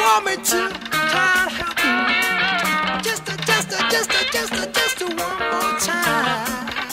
want me to try to help you. Just one more time.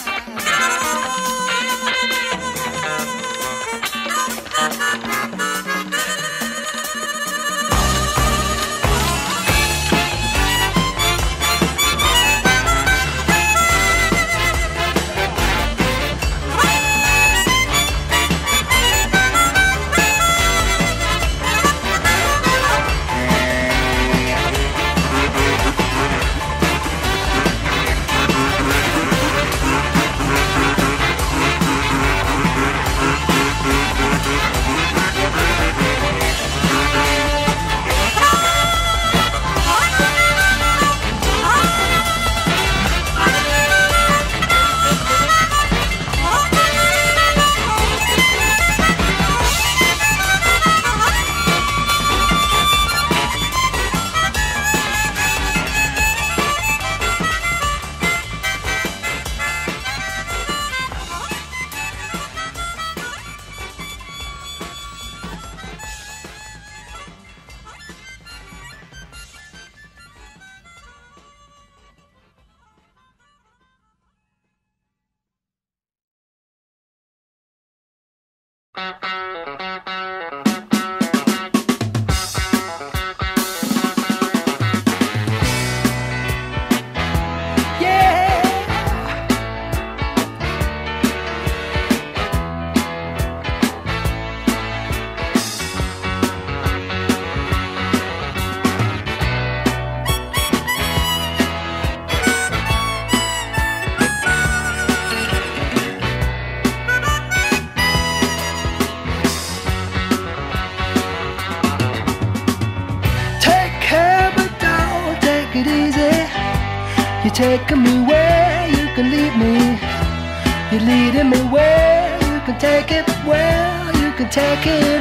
You're taking me where you can lead me. You're leading me where you can take it, where you can take it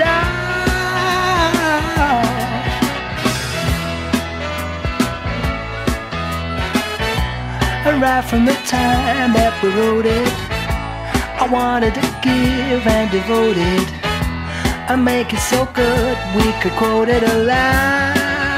out. And right from the time that we wrote it, I wanted to give and devote it and make it so good we could quote it aloud.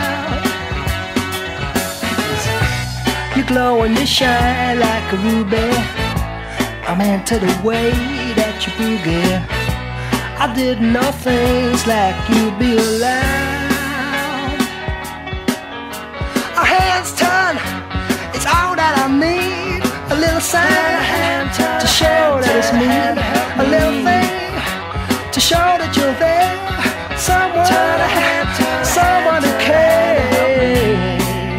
You glow and you shine like a ruby. I'm into the way that you boogie. I didn't know things like you'd be allowed. Our hands turn, it's all that I need. A little sign to show that it's me. A little thing to show that you're there. Someone to care.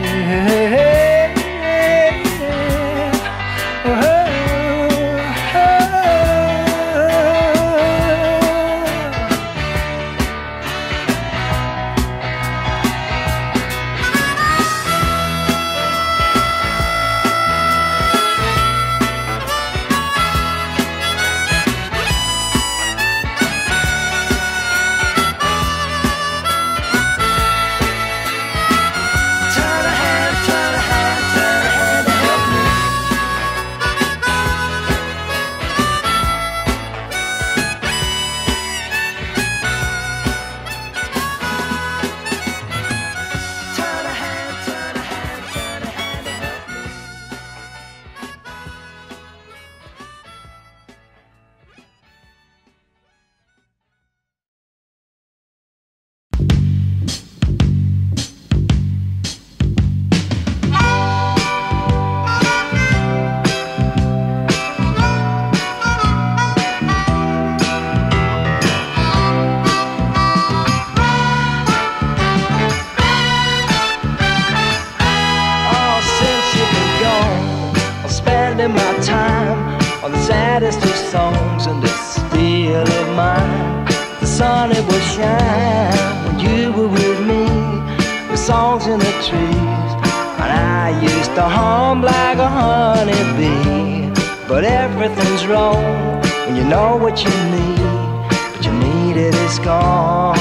My time on the saddest of songs, and it's still in mine. The sun, it will shine when you were with me. The songs in the trees, and I used to hum like a honeybee. But everything's wrong when you know what you need, but you need it, it's gone.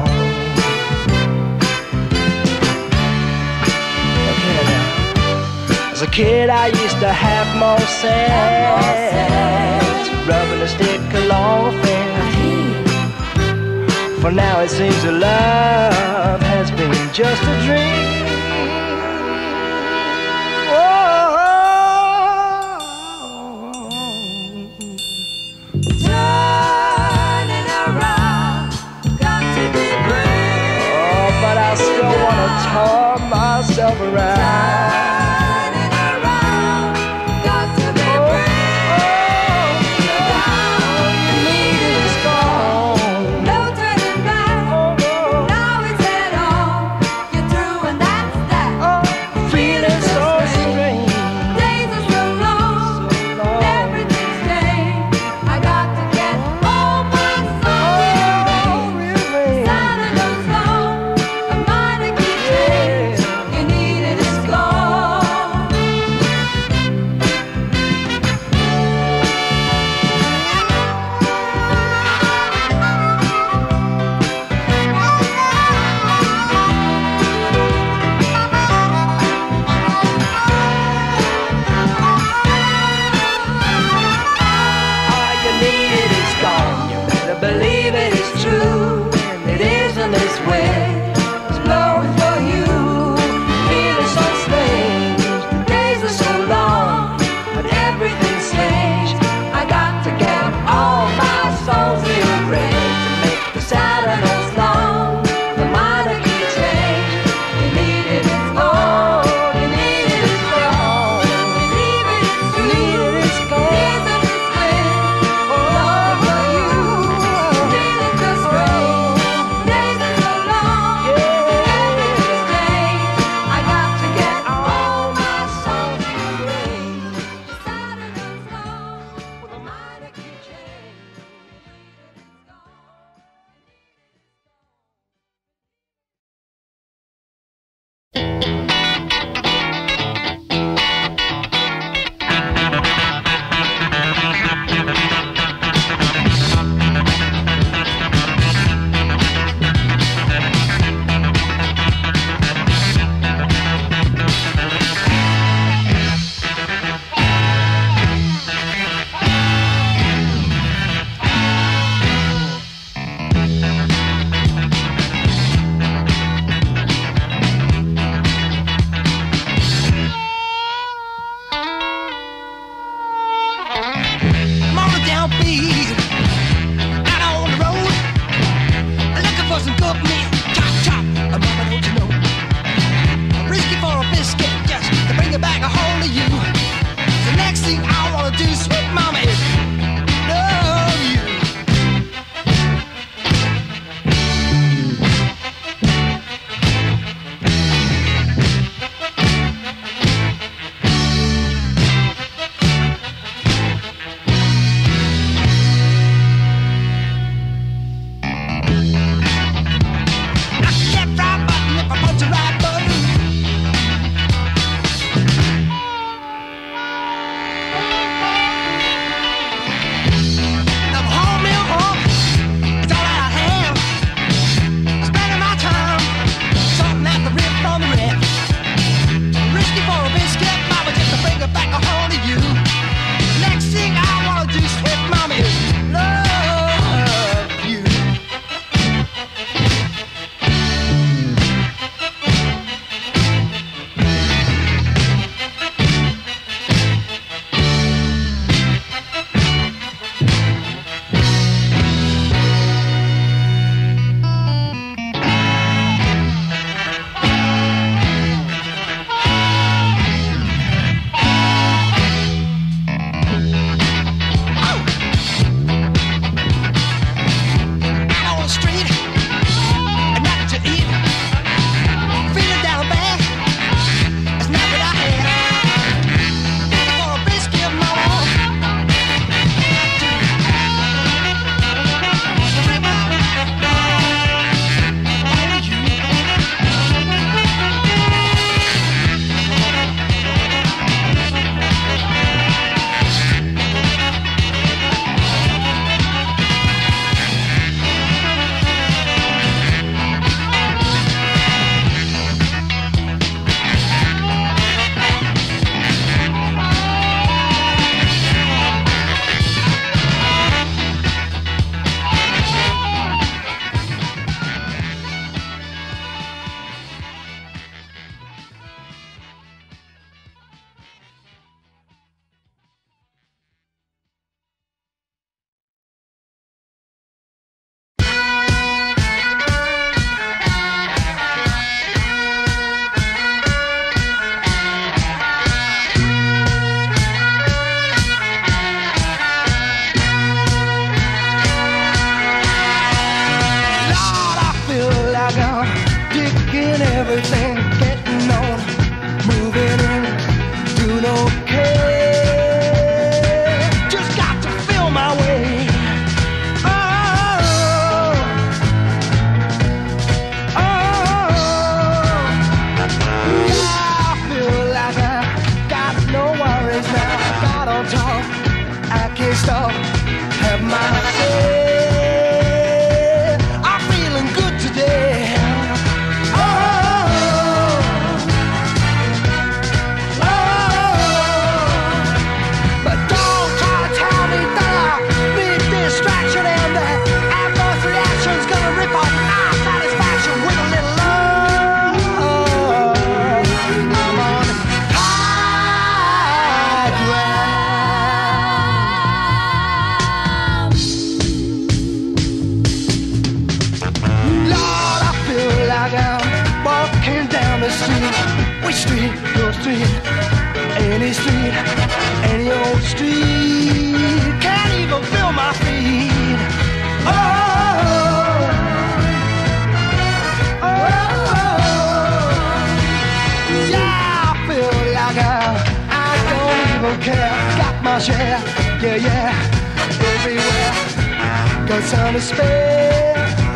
As a kid I used to have more sense, rubbing a stick along a fence. For now it seems that love has been just a dream. Turning around, got to be brave. Oh, but I still wanna turn myself around. Turning around, got to be brave. All you need is gone. No turning back. Oh, no. Now it's head on. You're through and that's that. Oh, feeling so strange. Days are so long. Everything's changed. I got to get all my soul. Silent and slow. A mind that keeps change. You need it, it's gone. like I'm digging everything, getting on, moving in, doing okay. Just got to feel my way. Stop, have my say. I'm feeling good today. Oh, oh, but don't try to tell me that I need distraction and that adverse reaction's gonna rip off my satisfaction with a little love. I'm on high ground. Lord, I feel like I'm walking down the street. Which street? Your street. Any street. Any old street. Can't even feel my feet. Oh, oh, yeah, I feel like I don't even care. Got my share. Yeah, yeah. Everywhere. Got some to spare.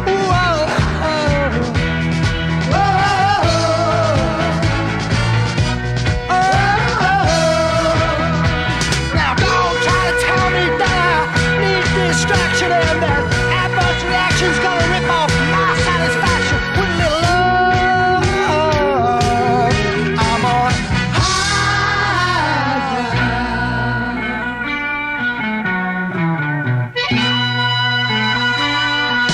Now don't try to tell me that I need distraction and that adverse reaction's gonna rip off my satisfaction with a little love. I'm on high ground.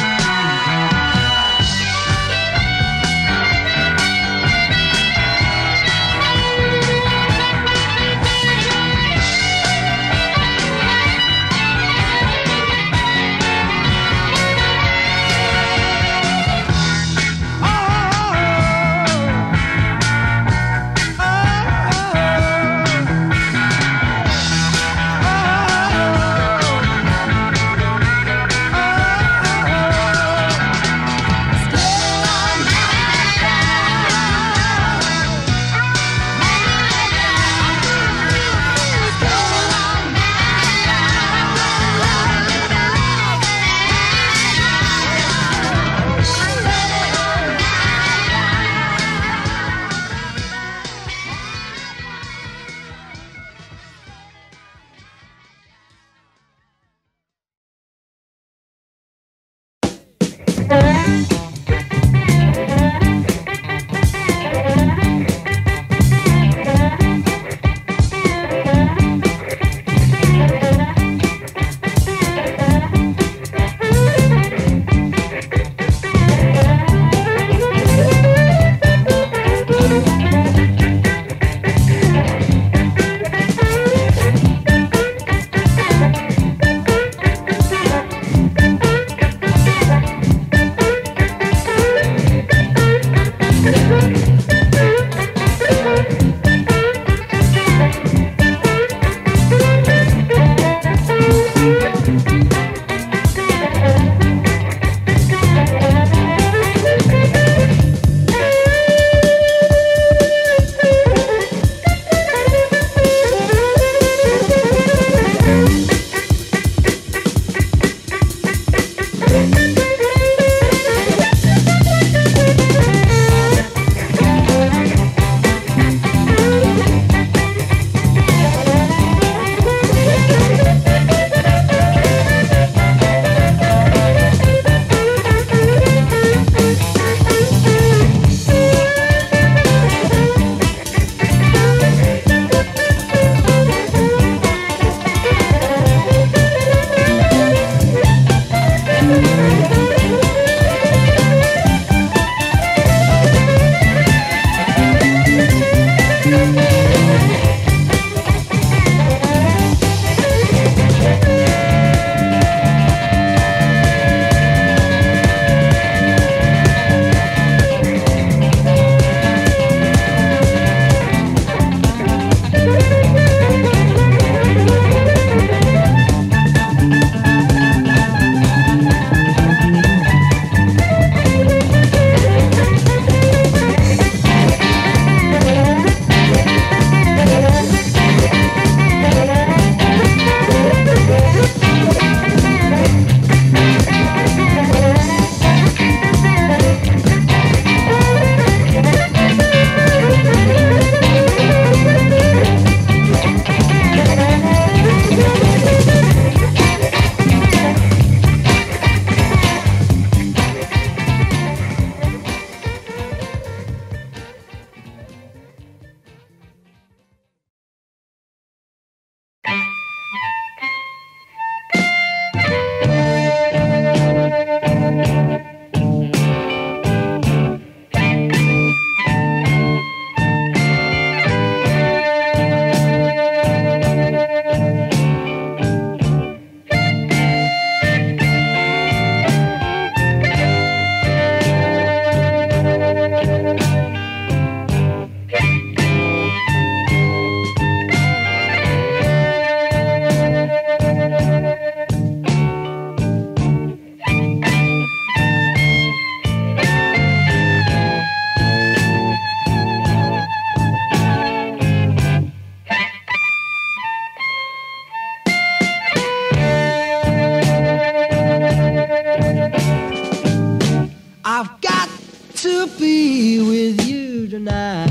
to be with you tonight.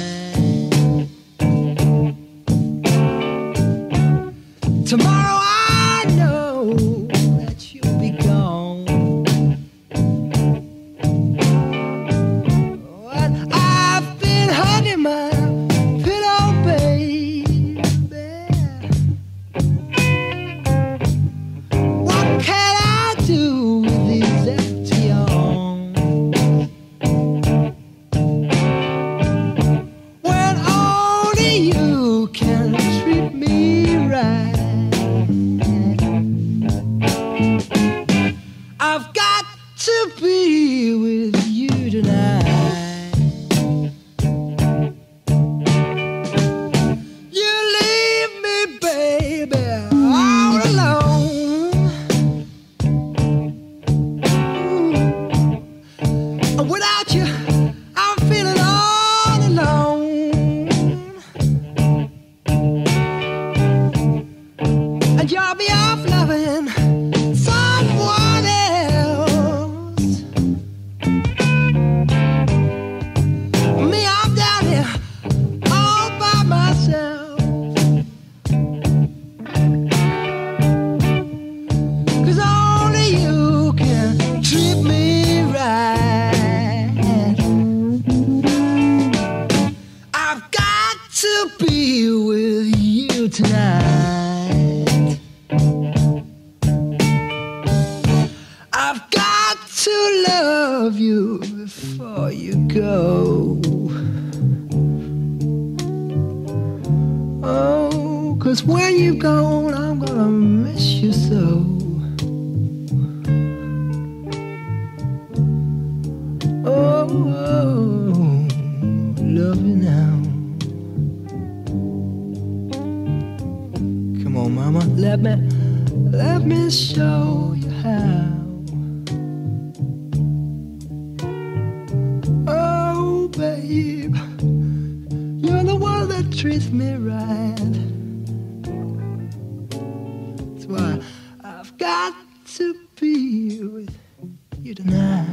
Tomorrow I know that you'll be gone. And I've been hugging my pillow, baby. What can I do with these empty arms when only you can treat me right? I've got to be with you tonight. You leave me, baby, all alone. Without you, I'm feeling all alone. And you'll be off loving someone else. Me, I'm down here all by myself. 'Cause only you can treat me right. I've got to be with you tonight. I've got to love you before you go. Oh, 'cause when you're gone, I'm gonna miss you so. Oh, love you now. Come on, mama, let me show you how. Oh, babe, you're the one that treats me right. That's why I've got to be with you tonight.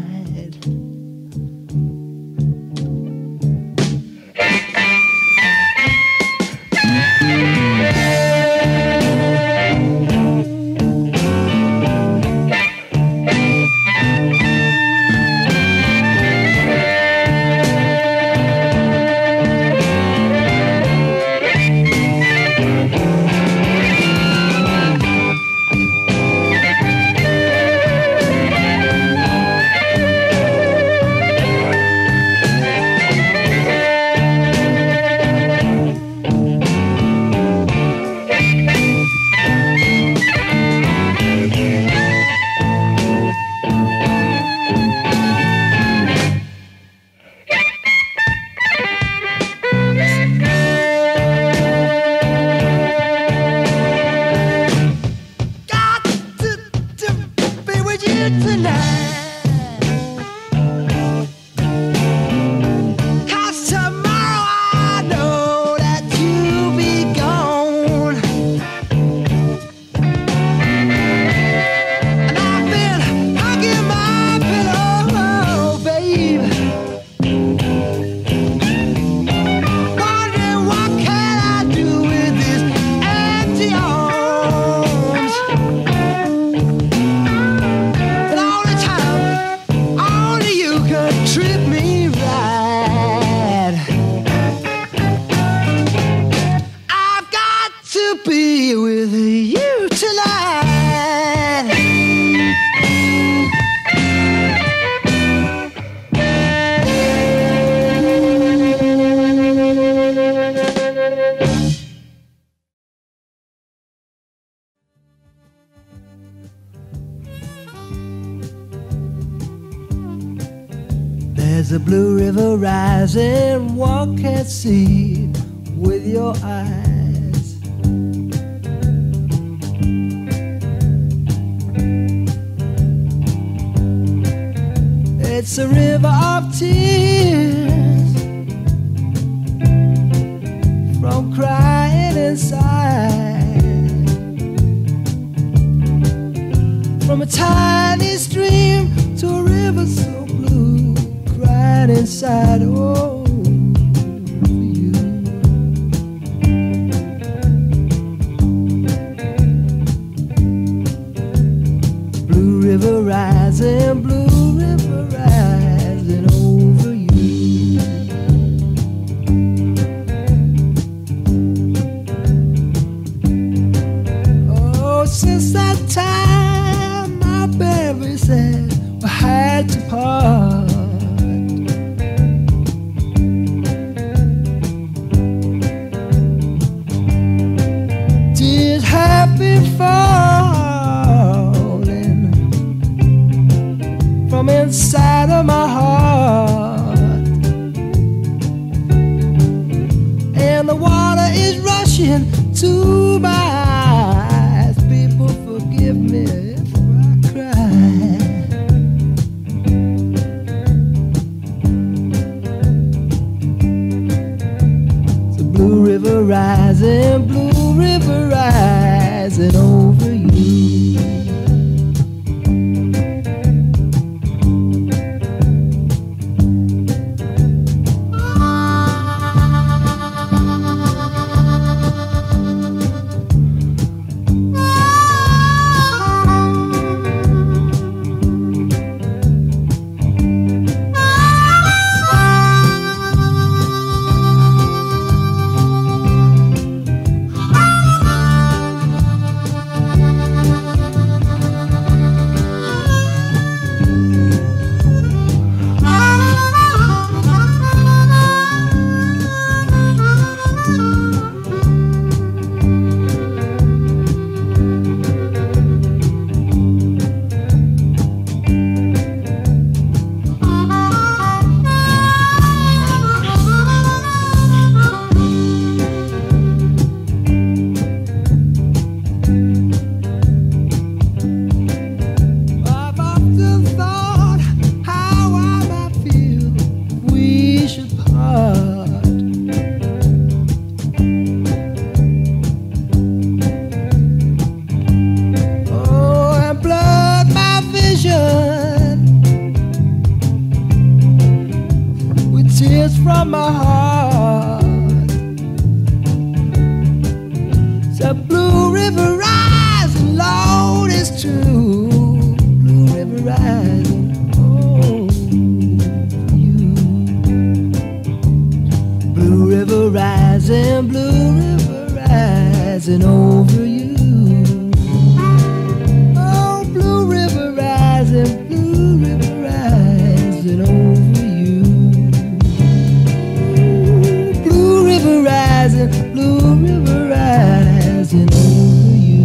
There's a blue river rising, one can't see with your eyes. It's a river of tears from crying inside, from a tiny stream to a river so blue, crying inside over you. Blue river rising, blue river rising over you. Oh, since that time my baby said we had to part. Tears have been falling from inside of my heart, and the water is rushing to my eyes. People, forgive me if I cry. The blue river rising, blue river rising over you. I've often thought how I might feel if we should part. Oh, and blurred my vision with tears from my heart. The blue river rising, Lord, is true. Blue river rising, oh, for you. Blue river rising, blue river rising over you. Oh, blue river rising, blue river rising over you. Blue river rising, blue river rising over you.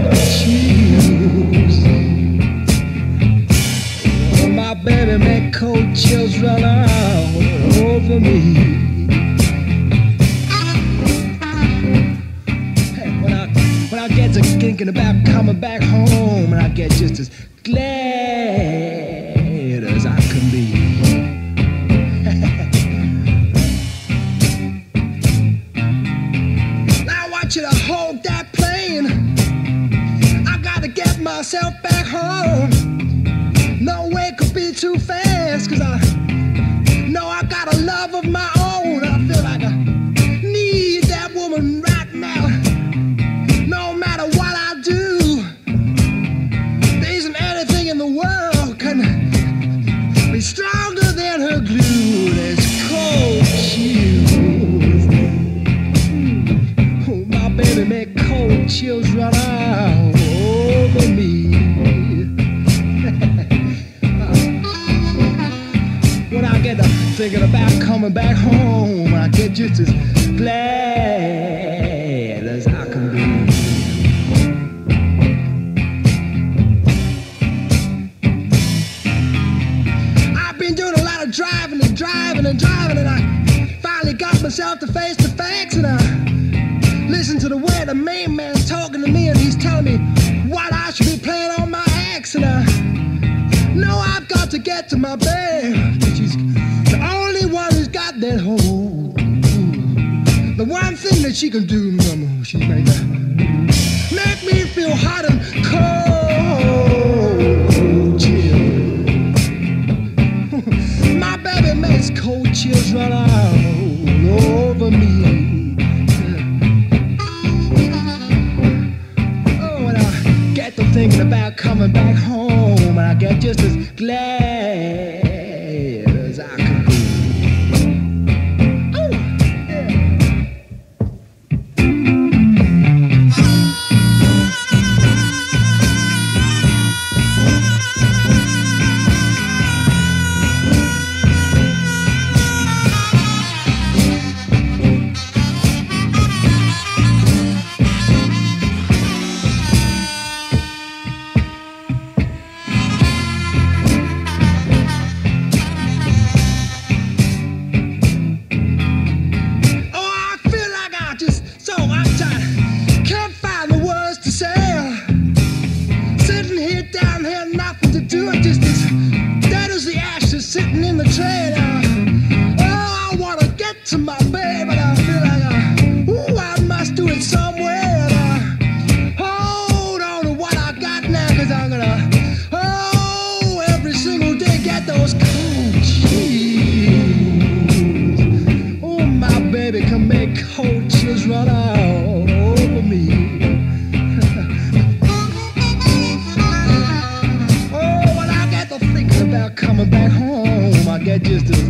chills. Oh, my baby make cold chills run all over me. Hey, when I get to thinking about coming back home, and I get just as glad as I can be. Now I want you to hold that plane. I gotta get myself back home. No way could be too fast, 'cause I know I got a love of my own. I feel like I need that woman right now. No matter what I do, there isn't anything in the world can be stronger than her glue. There's cold chills. Oh, my baby make cold chills run all over me. When I get to thinking about coming back home, I get just as glad as I can be. I've been doing a lot of driving and driving and driving, and I finally got myself to face the facts, and I listen to the way the main man's talking to me, and he's telling me what I should be playing on my axe, and I know I've got to get to my babe. She's the only one who's got that hold. The one thing that she can do, mama, she make me feel hot and cold chills. My baby makes cold chills run all over me. Oh, when I get to thinking about coming back home, and I get just as glad as I can be. Oh, yeah. Sitting in the train, oh, I wanna get to my baby, but I feel like I must do it somewhere. Hold on to what I got now, 'cause I'm gonna, every single day get those cold chills. Oh, my baby can make cold chills run all over me. Oh, when I get to thinking about coming back home, I get just as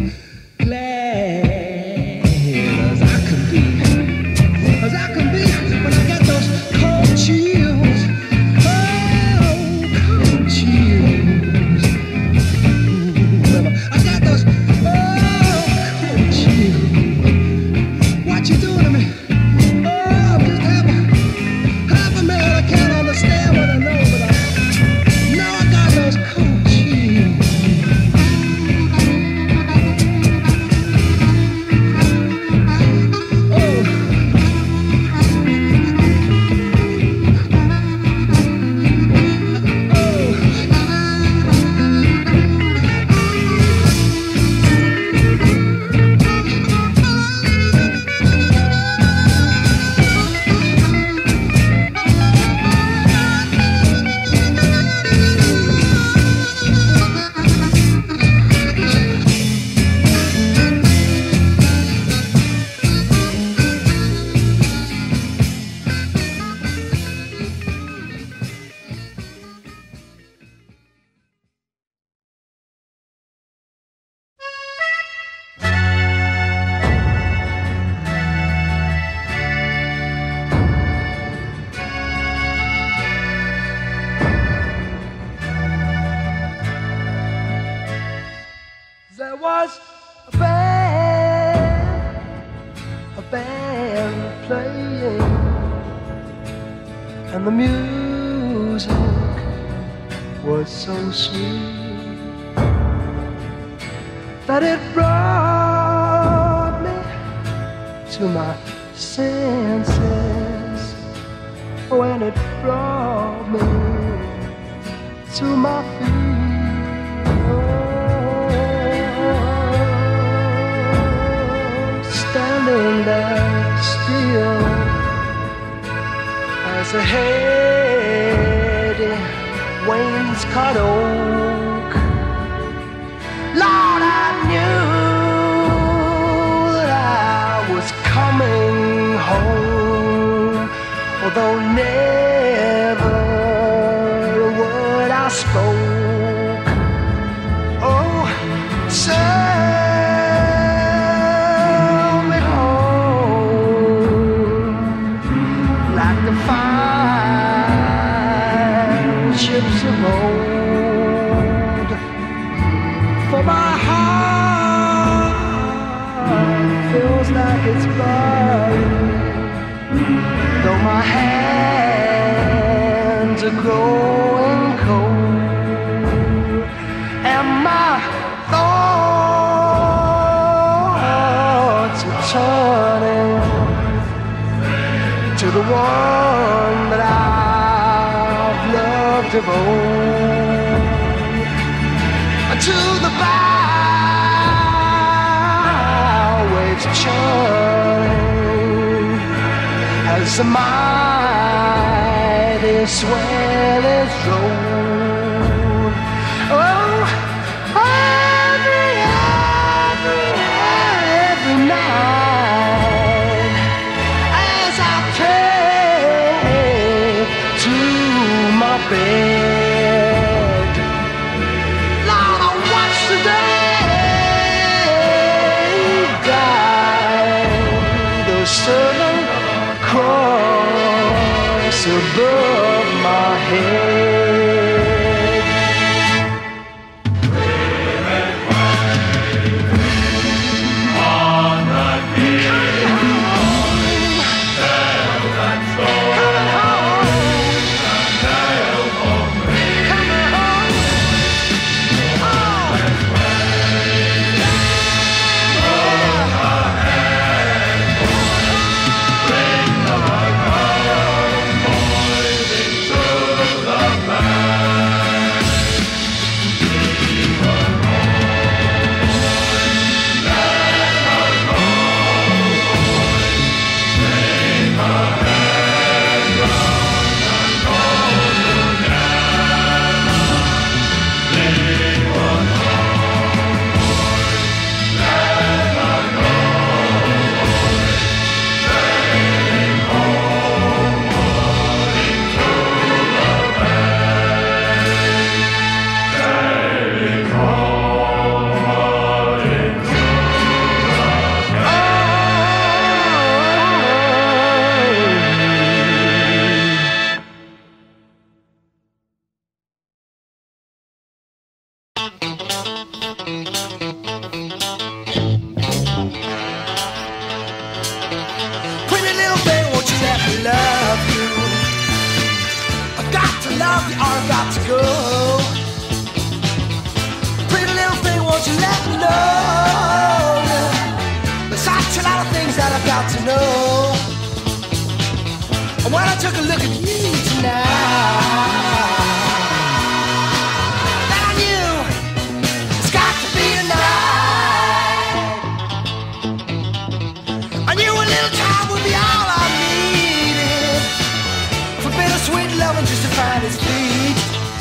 glad as I can be. As I can be when I get those cold chills. Oh, cold chills. I got those, cold chills. What you doing to me? Oh, I'm just half a man. I can't understand what I know, but I know I got those cold chills. There was a band playing, and the music music was so sweet that it brought me to my senses. When it brought me to my feet, standing there still as a heady wainscot oak. Lord, I knew that I was coming home, although never a word I spoke. Oh, sail me home like the fine ships of old. For my heart feels like it's burning, though my hands are growing cold, and my thoughts are turning to the one that I've loved of old, to the bow waves churning as the mighty swell is rolled. Oh, every night as I take to my bed, Lord, I watch the day die, the southern cross above my head. On the king, bells and swords, Coming home, sail for me. coming home. Oh, pretty little thing, won't you let me love you? I've got to love you or I've got to go. Pretty little thing, won't you let me know? There's such a lot of things that I've got to know. And when I took a look at you tonight, then I knew it's got to be a night. I knew a little time would be all I needed for bittersweet loving just to find its feet.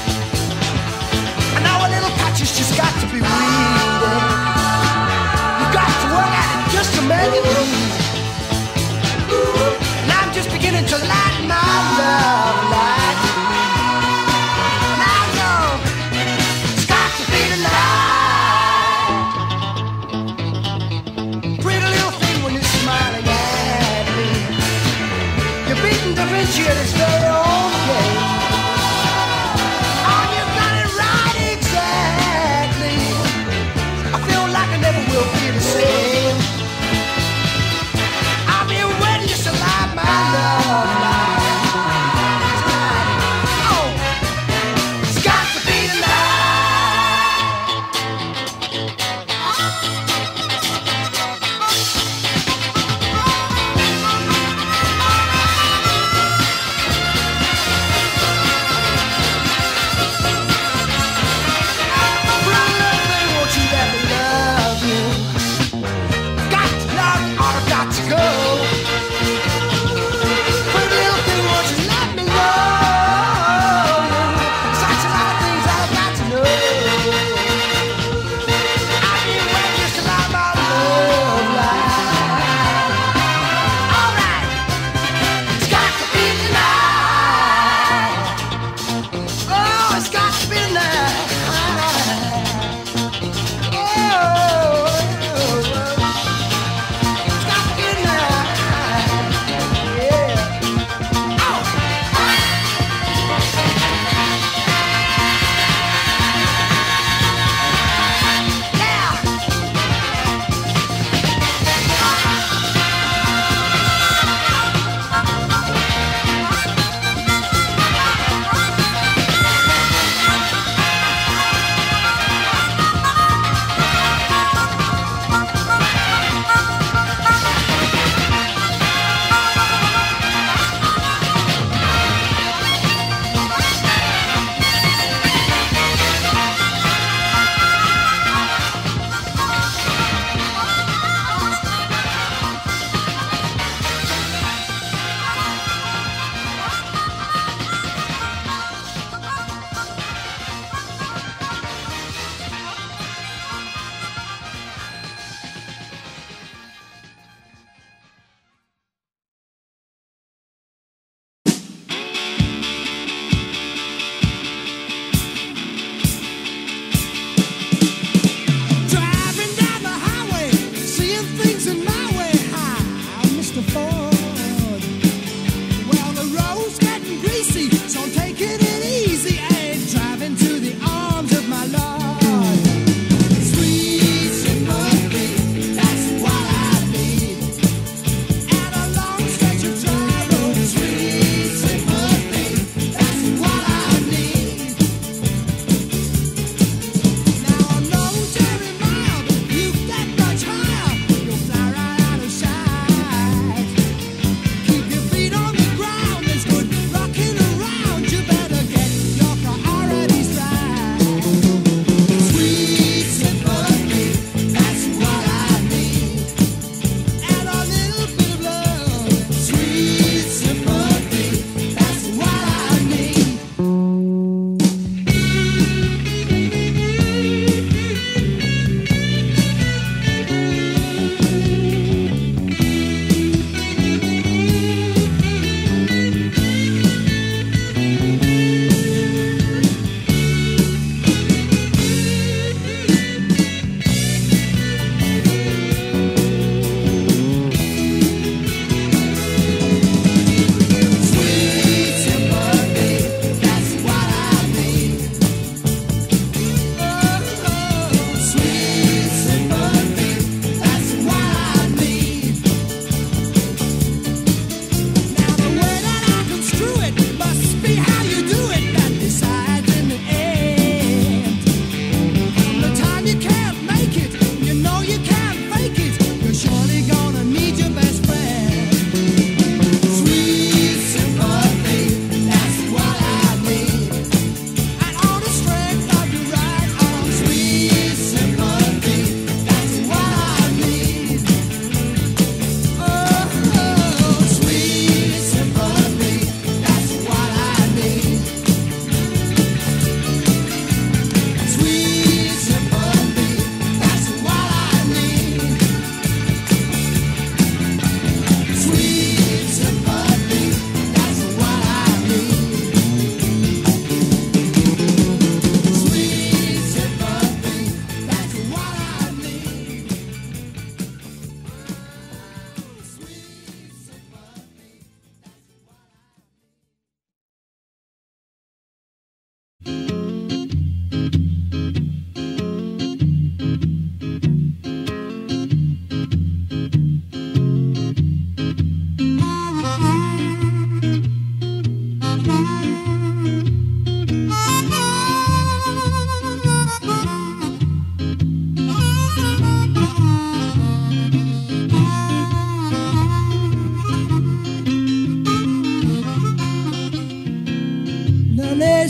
I know a little touch has just got to be weeded. You got to work at it just to make it lead. And I'm just beginning to light my love light.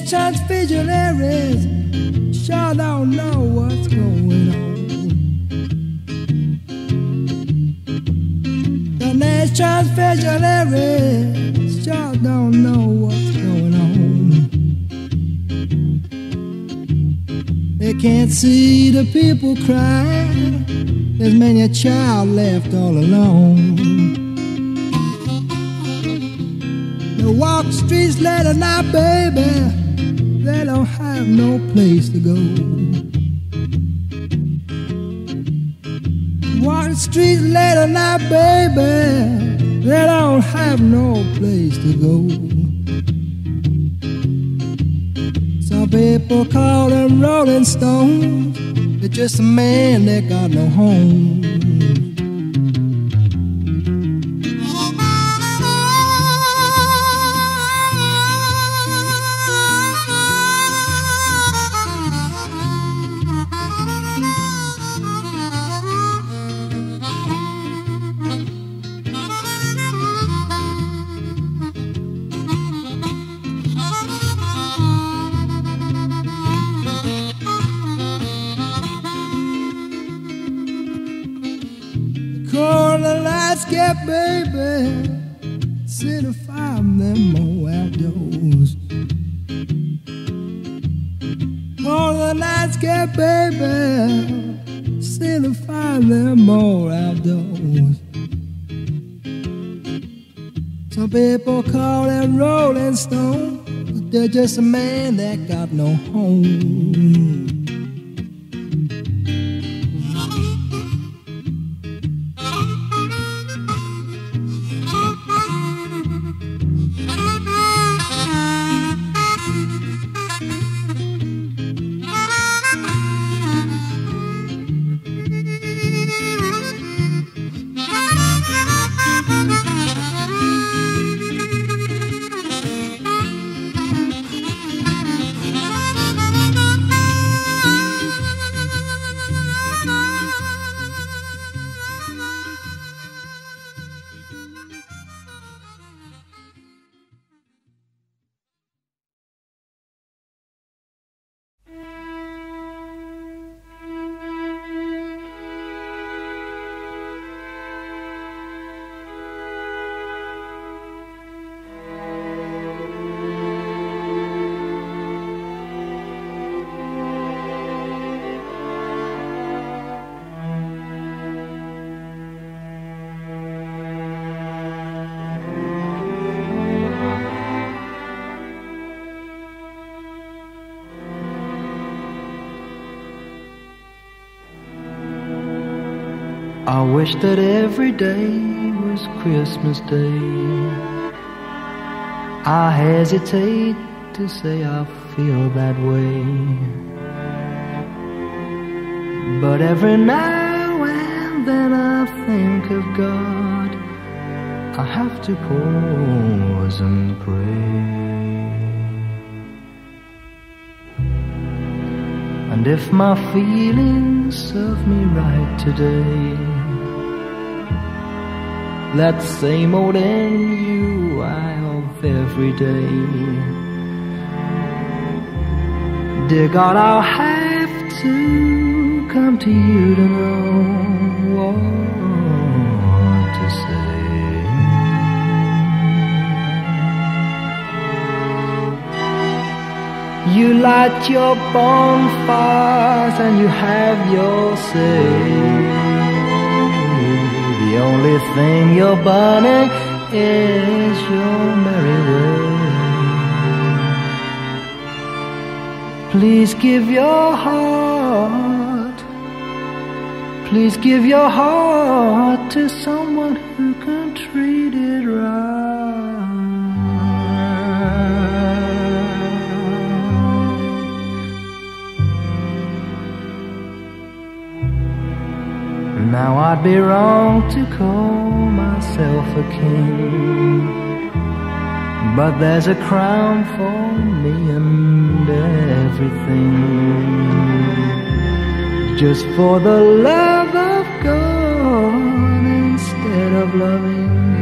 last chance visionaries sure don't know what's going on. The last chance visionaries sure don't know what's going on. They can't see the people crying. There's many a child left all alone. They walk the streets late at night, baby. They don't have no place to go. Walk the streets late at night, baby. They don't have no place to go. Some people call them Rolling Stones. They're just a man that got no home. Corner lights get baby, sit and find them all outdoors. Corner lights get baby, sit and find them all outdoors. Some people call them Rolling Stones, but they're just a man that got no home. I wish that every day was Christmas Day. I hesitate to say I feel that way, but every now and then I think of God. I have to pause and pray. And if my feelings serve me right today, that same old you I have every day. Dear God, I'll have to come to you to know what to say. You light your bonfires and you have your say. The only thing you're burning is your merry way. Please give your heart, please give your heart to someone who can treat it right. Now I'd be wrong to call myself a king, but there's a crown for me and everything, just for the love of God instead of loving